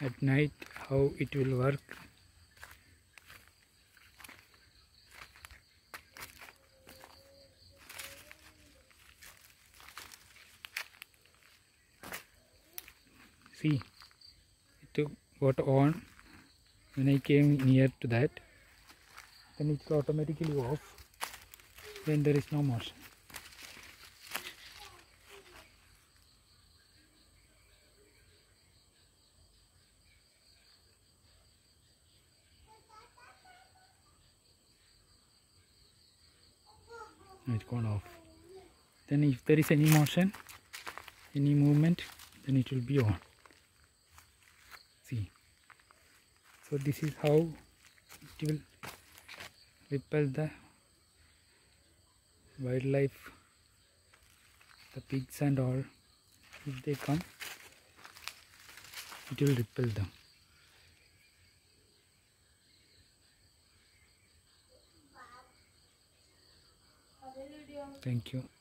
at night how it will work. See, it got on when I came near to that, then it will automatically off when there is no motion. It's gone off. Then if there is any motion, any movement, then it will be on. See, so this is how it will repel the wildlife, the pigs and all. If they come, it will repel them. Thank you.